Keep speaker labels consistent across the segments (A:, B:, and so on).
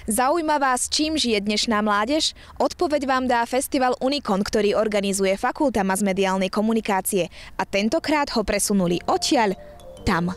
A: Zaujíma vás, čím žije dnešná mládež? Odpoveď vám dá festival Unikon, ktorý organizuje Fakulta masmediálnej komunikácie. A tentokrát ho presunuli odtiaľ tam.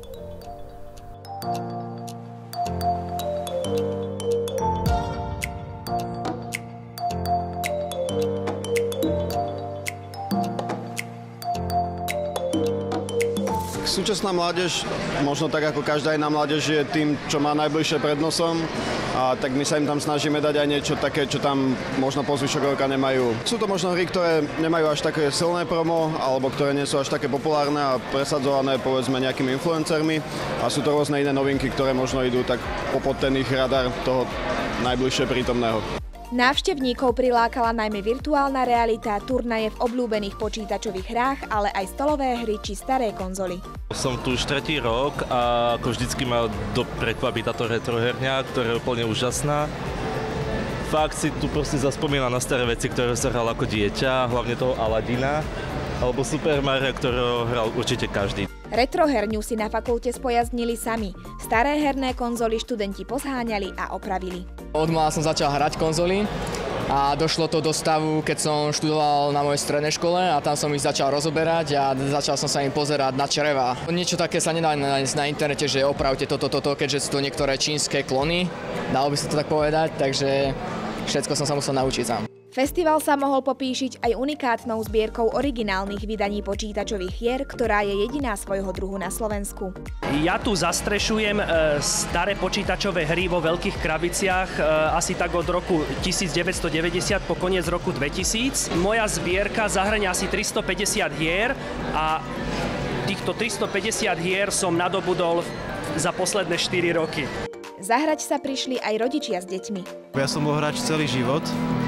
B: Súčasná mládež, možno tak ako každá iná mládež, je tým, čo má najbližšie pred nosom, a tak my sa im tam snažíme dať aj niečo také, čo tam možno po zvyšok roka nemajú. Sú to možno hry, ktoré nemajú až také silné promo, alebo ktoré nie sú až také populárne a presadzované povedzme nejakými influencermi, a sú to rôzne iné novinky, ktoré možno idú tak popod ten ich radar toho najbližšie prítomného.
A: Návštevníkov prilákala najmä virtuálna realita, turnaje v obľúbených počítačových hrách, ale aj stolové hry či staré konzoly.
C: Som tu už 3. rok a ako vždycky ma prekvapí táto retroherňa, ktorá je úplne úžasná. Fakt si tu proste zaspomínam na staré veci, ktoré sa hral ako dieťa, hlavne toho Aladina, alebo Super Mario, ktorého hral určite každý.
A: Retroherňu si na fakulte spojaznili sami. Staré herné konzoly študenti pozháňali a opravili.
D: Od mala som začal hrať konzoly a došlo to do stavu, keď som študoval na mojej strednej škole a tam som ich začal rozoberať a začal som sa im pozerať na čreva. Niečo také sa nedá nájsť na internete, že opravte toto, keďže sú to niektoré čínske klony, dalo by sa to tak povedať, takže všetko som sa musel naučiť sám.
A: Festival sa mohol popíšiť aj unikátnou zbierkou originálnych vydaní počítačových hier, ktorá je jediná svojho druhu na Slovensku.
E: Ja tu zastrešujem staré počítačové hry vo veľkých krabiciach asi tak od roku 1990 po koniec roku 2000. Moja zbierka zahŕňa asi 350 hier a týchto 350 hier som nadobudol za posledné 4 roky.
A: Zahrať sa prišli aj rodičia s deťmi.
F: Ja som bol hráč celý život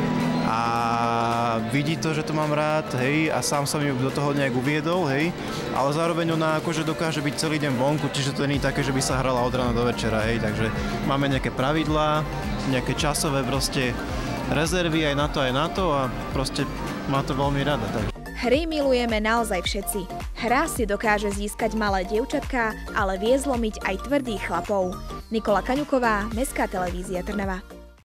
F: a vidí to, že to mám rád, hej, a sám som ju do toho nejak uviedol, hej, ale zároveň ona akože dokáže byť celý deň vonku, čiže to nie je také, že by sa hrala od rána do večera, hej, takže máme nejaké pravidlá, nejaké časové proste rezervy aj na to a proste má to veľmi rada. Tak.
A: Hry milujeme naozaj všetci. Hra si dokáže získať malé dievčatká, ale vie zlomiť aj tvrdých chlapov. Nikola Kaňuková, Mestská televízia Trnava.